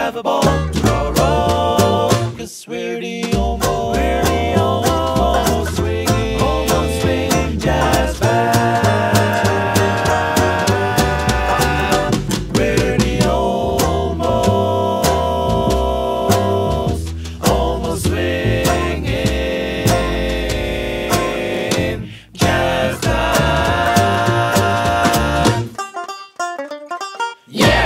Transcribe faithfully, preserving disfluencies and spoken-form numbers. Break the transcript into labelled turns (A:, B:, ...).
A: have a ball tomorrow, 'cause we're the almost, we're the almost swinging, almost swinging jazz band. We're the almost, almost swinging jazz band. Yeah!